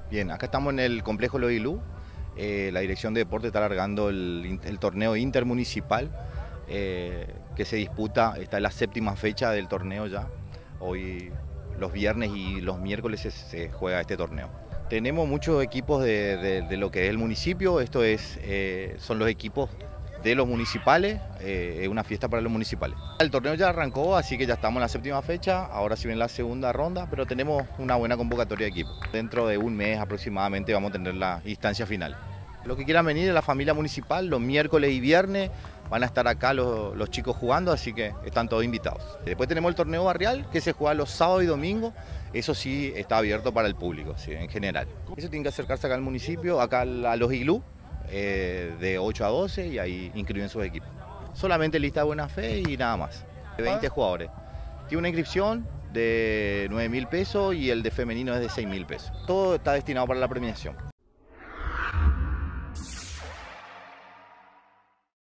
Bien, acá estamos en el complejo Loilú. La Dirección de Deporte está alargando el torneo intermunicipal que se disputa, está en la séptima fecha del torneo ya. Hoy, los viernes y los miércoles se juega este torneo. Tenemos muchos equipos de lo que es el municipio, son los equipos de los municipales, es una fiesta para los municipales. El torneo ya arrancó, así que ya estamos en la séptima fecha, ahora sí viene la segunda ronda, pero tenemos una buena convocatoria de equipos. Dentro de un mes aproximadamente vamos a tener la instancia final. Los que quieran venir de la familia municipal, los miércoles y viernes van a estar acá los chicos jugando, así que están todos invitados. Después tenemos el torneo barrial que se juega los sábados y domingos, eso sí está abierto para el público, ¿sí? En general. Eso tiene que acercarse acá al municipio, acá a los iglú, de 8 a 12 y ahí inscriben sus equipos. Solamente lista de buena fe y nada más. 20 jugadores. Tiene una inscripción de 9.000 pesos y el de femenino es de 6.000 pesos. Todo está destinado para la premiación.